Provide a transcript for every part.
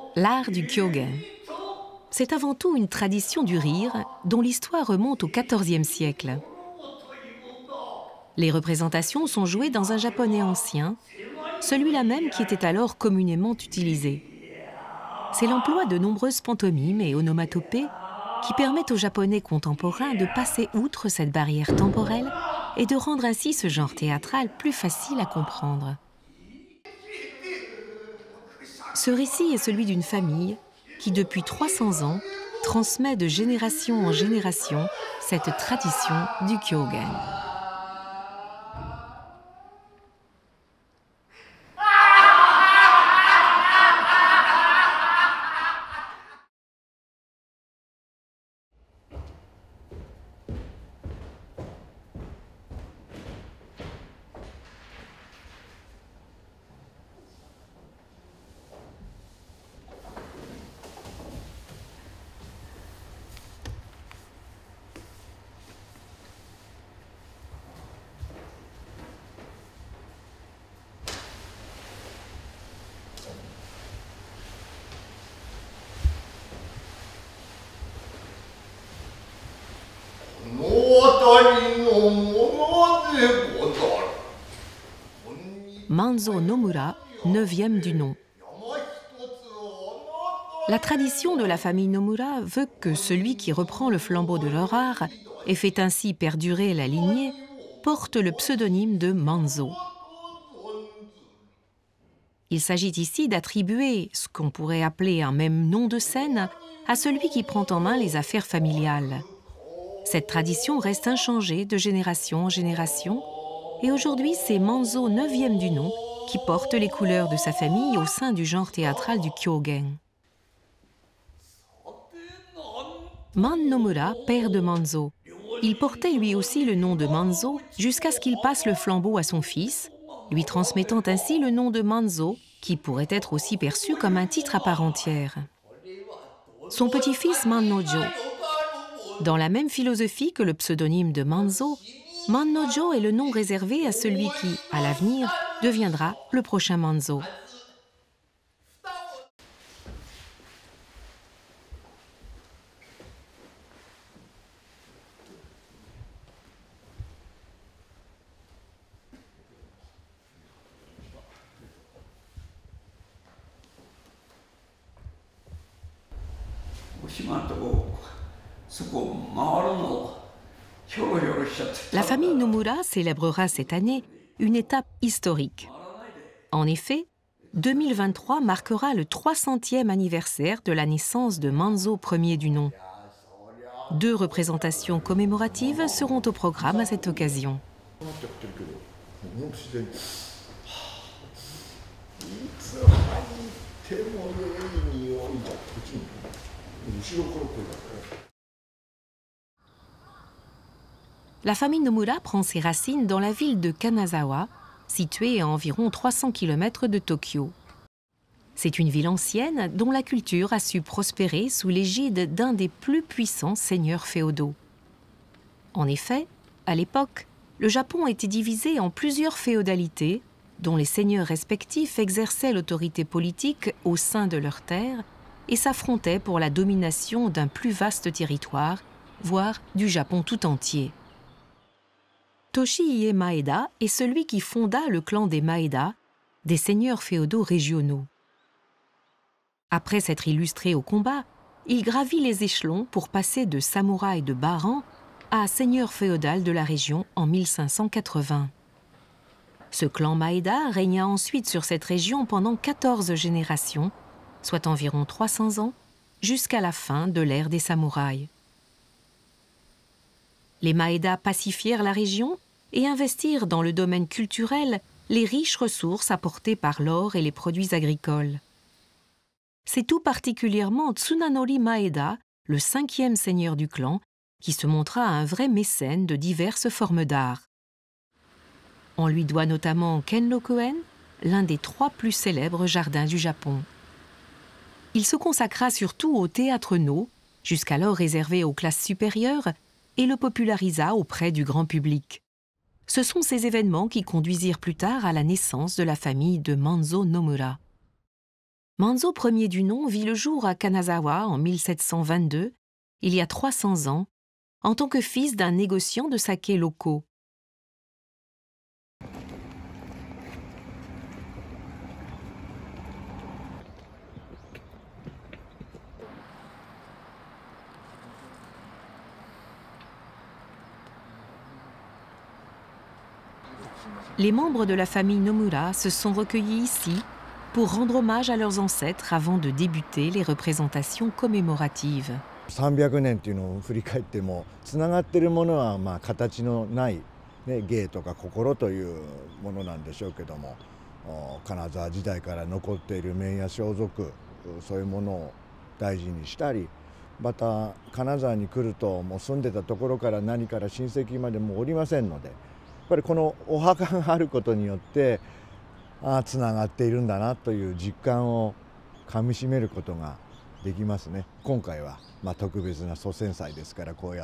L'art du Kyogen. C'est avant tout une tradition du rire dont l'histoire remonte au XIVe siècle. Les représentations sont jouées dans un japonais ancien, celui-là même qui était alors communément utilisé. C'est l'emploi de nombreuses pantomimes et onomatopées qui permettent aux japonais contemporains de passer outre cette barrière temporelle et de rendre ainsi ce genre théâtral plus facile à comprendre. Ce récit est celui d'une famille qui, depuis 300 ans, transmet de génération en génération cette tradition du Kyogen. Manzo Nomura, 9e du nom. La tradition de la famille Nomura veut que celui qui reprend le flambeau de leur art et fait ainsi perdurer la lignée porte le pseudonyme de Manzo. Il s'agit ici d'attribuer ce qu'on pourrait appeler un même nom de scène à celui qui prend en main les affaires familiales. Cette tradition reste inchangée de génération en génération et aujourd'hui c'est Manzo 9e du nom qui porte les couleurs de sa famille au sein du genre théâtral du Kyogen. Man Nomura, père de Manzo. Il portait lui aussi le nom de Manzo jusqu'à ce qu'il passe le flambeau à son fils, lui transmettant ainsi le nom de Manzo, qui pourrait être aussi perçu comme un titre à part entière. Son petit-fils Mannojo. Dans la même philosophie que le pseudonyme de Manzo, Mannojo est le nom réservé à celui qui, à l'avenir, deviendra le prochain Manzo. La famille Nomura célébrera cette année une étape historique. En effet, 2023 marquera le 300e anniversaire de la naissance de Manzo Ier du nom. 2 représentations commémoratives seront au programme à cette occasion. La famille Nomura prend ses racines dans la ville de Kanazawa, située à environ 300 km de Tokyo. C'est une ville ancienne dont la culture a su prospérer sous l'égide d'un des plus puissants seigneurs féodaux. En effet, à l'époque, le Japon était divisé en plusieurs féodalités, dont les seigneurs respectifs exerçaient l'autorité politique au sein de leurs terres et s'affrontaient pour la domination d'un plus vaste territoire, voire du Japon tout entier. Toshihie Maeda est celui qui fonda le clan des Maeda, des seigneurs féodaux régionaux. Après s'être illustré au combat, il gravit les échelons pour passer de samouraï de bas rang à seigneur féodal de la région en 1580. Ce clan Maeda régna ensuite sur cette région pendant 14 générations, soit environ 300 ans, jusqu'à la fin de l'ère des samouraïs. Les Maeda pacifièrent la région et investirent dans le domaine culturel les riches ressources apportées par l'or et les produits agricoles. C'est tout particulièrement Tsunanori Maeda, le 5e seigneur du clan, qui se montra un vrai mécène de diverses formes d'art. On lui doit notamment Kenroku-en, l'un des 3 plus célèbres jardins du Japon. Il se consacra surtout au théâtre no, jusqu'alors réservé aux classes supérieures, et le popularisa auprès du grand public. Ce sont ces événements qui conduisirent plus tard à la naissance de la famille de Manzo Nomura. Manzo Ier du nom vit le jour à Kanazawa en 1722, il y a 300 ans, en tant que fils d'un négociant de saké locaux. Les membres de la famille Nomura se sont recueillis ici pour rendre hommage à leurs ancêtres avant de débuter les représentations commémoratives. 300年っていうのを振り返ってもつながっているものは形のない、ね、芸とか心というものなんでしょうけども、金沢時代から残っている名や装束、そういうものを大事にしたり、また金沢に来るともう住んでたところから何から親戚までもおりませんので、やっぱりこのお墓があることによってつながっているんだなという実感をかみしめることができますね。今回は特別な祖先祭ですから、こうやって、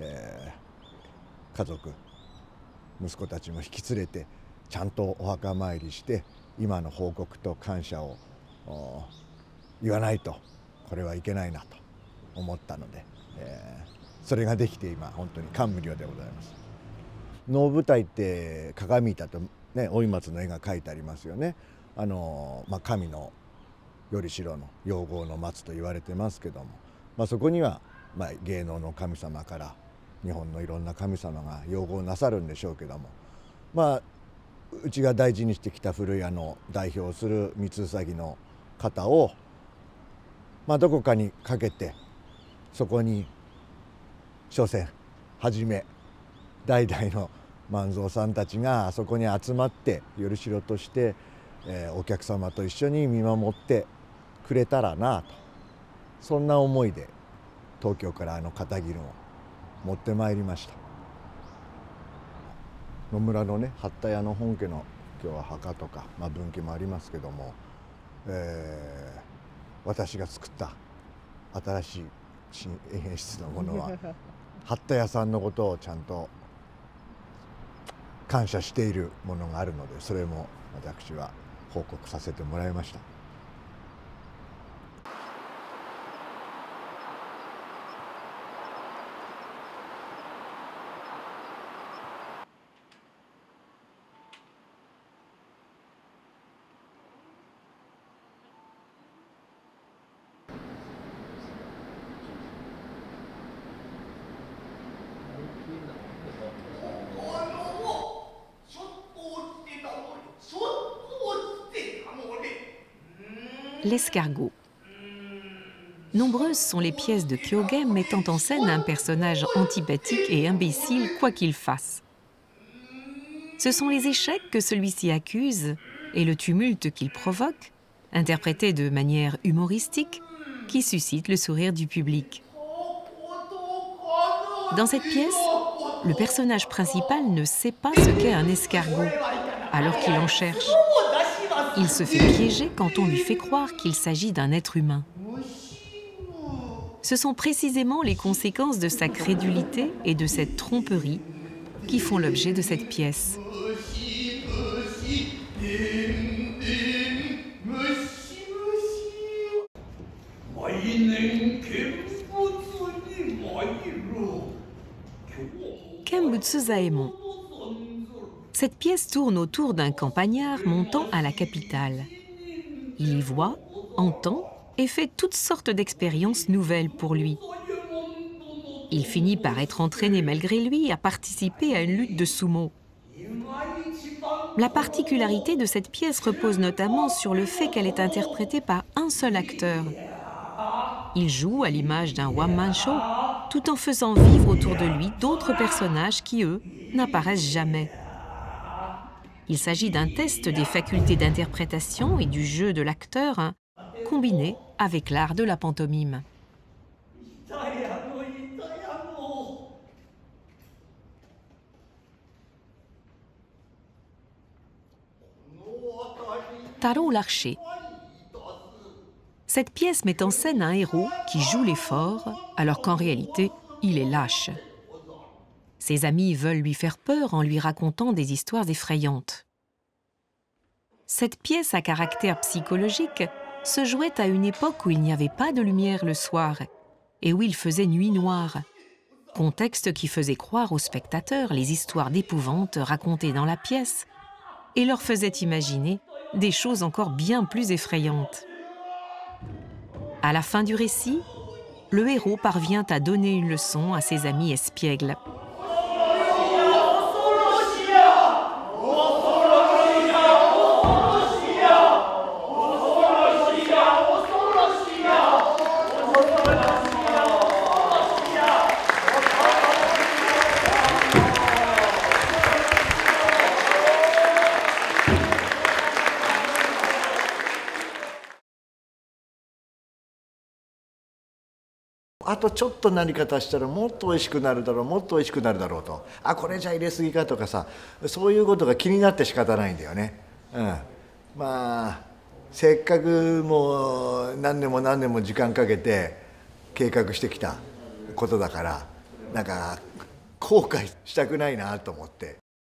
家族息子たちも引き連れてちゃんとお墓参りして今の報告と感謝を言わないとこれはいけないなと思ったので、それができて今本当に感無量でございます。能舞台って鏡板とね、老松の絵が描いてありますよね。神の頼代の養護の松と言われてますけども、そこには、芸能の神様から日本のいろんな神様が養護なさるんでしょうけども、うちが大事にしてきた古谷の代表する三つうさぎの型を、どこかにかけてそこに所詮はじめ代々の万蔵さんたちがあそこに集まって頼代として、お客様と一緒に見守ってくれたらなと、そんな思いで東京から肩着を持ってまいりました。野村のね、八田屋の本家の今日は墓とか、分家もありますけども、私が作った新しい新演出のものは八田屋さんのことをちゃんと感謝しているものがあるので、それも私は報告させてもらいました。 L'escargot. Nombreuses sont les pièces de Kyogen mettant en scène un personnage antipathique et imbécile quoi qu'il fasse. Ce sont les échecs que celui-ci accuse et le tumulte qu'il provoque, interprété de manière humoristique, qui suscite le sourire du public. Dans cette pièce, le personnage principal ne sait pas ce qu'est un escargot, alors qu'il en cherche. Il se fait piéger quand on lui fait croire qu'il s'agit d'un être humain. Ce sont précisément les conséquences de sa crédulité et de cette tromperie qui font l'objet de cette pièce. Kenbutsu Zaemon. Cette pièce tourne autour d'un campagnard montant à la capitale. Il y voit, entend et fait toutes sortes d'expériences nouvelles pour lui. Il finit par être entraîné malgré lui à participer à une lutte de sumo. La particularité de cette pièce repose notamment sur le fait qu'elle est interprétée par un seul acteur. Il joue à l'image d'un one-man show, tout en faisant vivre autour de lui d'autres personnages qui, eux, n'apparaissent jamais. Il s'agit d'un test des facultés d'interprétation et du jeu de l'acteur, combiné avec l'art de la pantomime. Taro l'archer. Cette pièce met en scène un héros qui joue les forts, alors qu'en réalité, il est lâche. Ses amis veulent lui faire peur en lui racontant des histoires effrayantes. Cette pièce à caractère psychologique se jouait à une époque où il n'y avait pas de lumière le soir et où il faisait nuit noire, contexte qui faisait croire aux spectateurs les histoires d'épouvante racontées dans la pièce et leur faisait imaginer des choses encore bien plus effrayantes. À la fin du récit, le héros parvient à donner une leçon à ses amis espiègles. あとちょっと何か足したらもっと美味しくなるだろう、もっと美味しくなるだろうと、あ、これじゃ入れすぎかとかさ、そういうことが気になって仕方ないんだよね。まあせっかくもう何年も何年も時間かけて計画してきたことだから、なんか後悔したくないなと思って。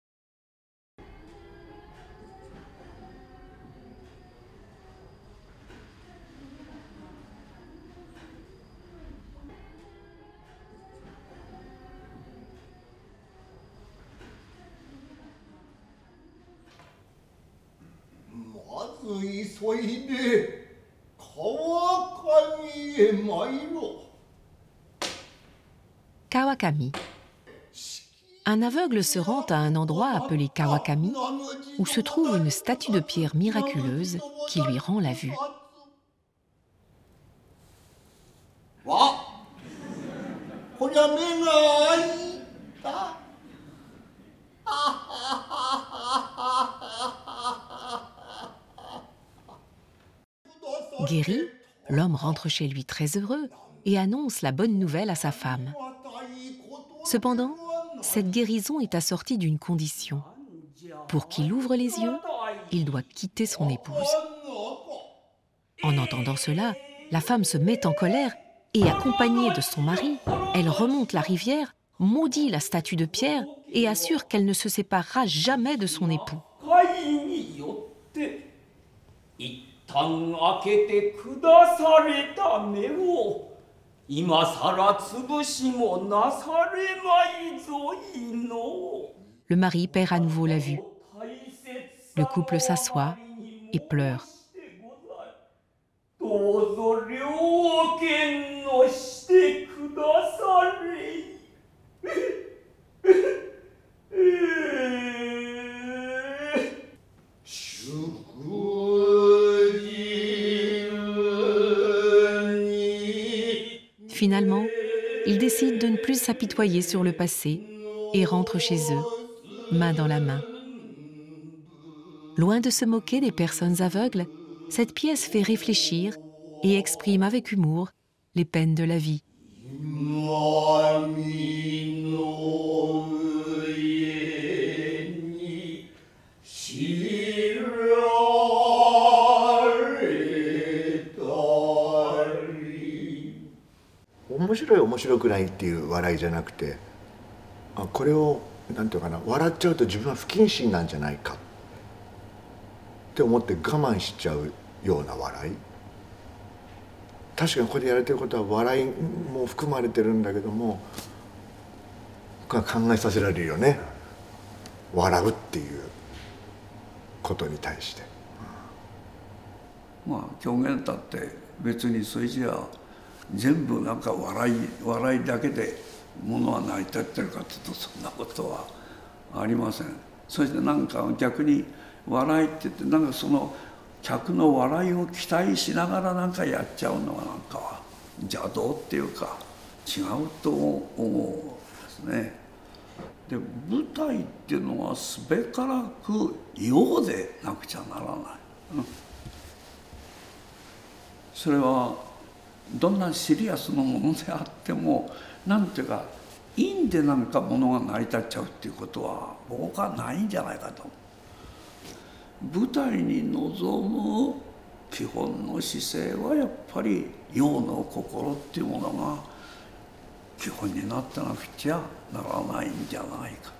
急いで川上へ参ろう。 Kawakami. Un aveugle se rend à un endroit appelé Kawakami, où se trouve une statue de pierre miraculeuse qui lui rend la vue. わ、こりゃ目が開いた。 Guéri, l'homme rentre chez lui très heureux et annonce la bonne nouvelle à sa femme. Cependant, cette guérison est assortie d'une condition. Pour qu'il ouvre les yeux, il doit quitter son épouse. En entendant cela, la femme se met en colère et, accompagnée de son mari, elle remonte la rivière, maudit la statue de pierre et assure qu'elle ne se séparera jamais de son époux. Le mari perd à nouveau la vue. Le couple s'assoit et pleure. Finalement, ils décident de ne plus s'apitoyer sur le passé et rentrent chez eux, main dans la main. Loin de se moquer des personnes aveugles, cette pièce fait réfléchir et exprime avec humour les peines de la vie. « 面白い面白くないっていう笑いじゃなくて、これをなんていうかな、笑っちゃうと自分は不謹慎なんじゃないかって思って我慢しちゃうような笑い。確かにここでやられてることは笑いも含まれてるんだけども、考えさせられるよね。笑うっていうことに対して。 まあ狂言だって別にそれじゃ全部なんか笑いだけでものは成り立ってるかというと、そんなことはありません。そしてなんか逆に笑いって言って、なんかその客の笑いを期待しながらなんかやっちゃうのはなんか邪道っていうか違うと思うんですね。で舞台っていうのはすべからくようでなくちゃならない。それはどんなシリアスなものであっても、なんていうかいいんでなんかものが成り立っちゃうっていうことは僕はないんじゃないかと。舞台に臨む基本の姿勢はやっぱり陽の心っていうものが基本になってなくちゃならないんじゃないか。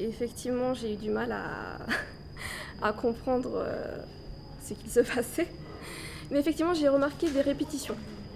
effectivement, j'ai eu du mal à comprendre ce qu'il se passait. Mais effectivement, j'ai remarqué des répétitions.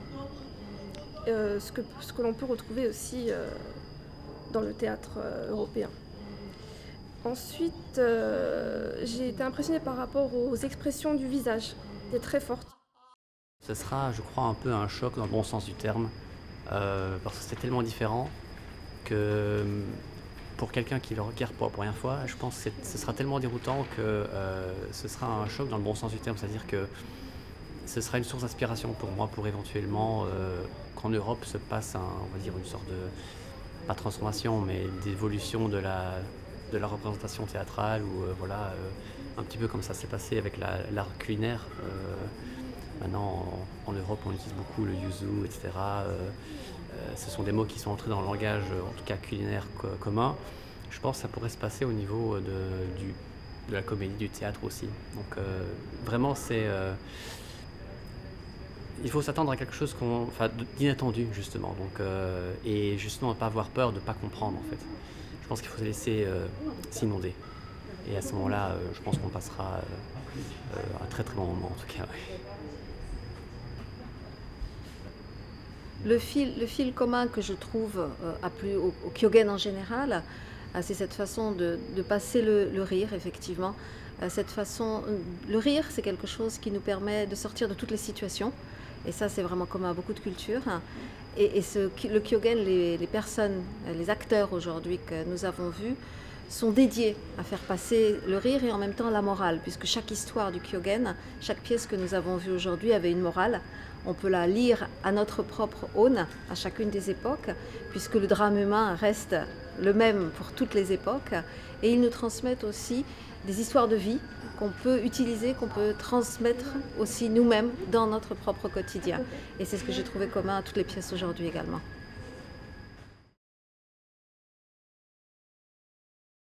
Ce que l'on peut retrouver aussi dans le théâtre européen. Ensuite, j'ai été impressionnée par rapport aux expressions du visage, des très fortes. Ce sera, je crois, un peu un choc dans le bon sens du terme, parce que c'est tellement différent que pour quelqu'un qui le requiert pour la première fois, je pense que ce sera tellement déroutant que ce sera un choc dans le bon sens du terme, c'est-à-dire que ce sera une source d'inspiration pour moi, pour éventuellement qu'en Europe se passe on va dire une sorte de, pas transformation, mais d'évolution de la représentation théâtrale, ou voilà, un petit peu comme ça s'est passé avec l'art culinaire. Maintenant, en Europe, on utilise beaucoup le yuzu, etc. Ce sont des mots qui sont entrés dans le langage, en tout cas culinaire commun. Je pense que ça pourrait se passer au niveau de la comédie, du théâtre aussi. Donc vraiment, il faut s'attendre à quelque chose d'inattendu, justement. Donc, et justement, ne pas avoir peur de ne pas comprendre, en fait. Je pense qu'il faut se laisser s'inonder. Et à ce moment-là, je pense qu'on passera un très très bon moment, en tout cas. Le fil commun que je trouve au Kyogen en général, c'est cette façon de passer le rire, effectivement. Le rire, c'est quelque chose qui nous permet de sortir de toutes les situations. Et ça, c'est vraiment commun à beaucoup de cultures. Et le Kyogen, les personnes, les acteurs aujourd'hui que nous avons vus, sont dédiés à faire passer le rire et en même temps la morale, puisque chaque histoire du Kyogen, chaque pièce que nous avons vue aujourd'hui avait une morale. On peut la lire à notre propre aune, à chacune des époques, puisque le drame humain reste le même pour toutes les époques. Et ils nous transmettent aussi des histoires de vie qu'on peut utiliser, qu'on peut transmettre aussi nous-mêmes dans notre propre quotidien. Et c'est ce que j'ai trouvé commun à toutes les pièces aujourd'hui également.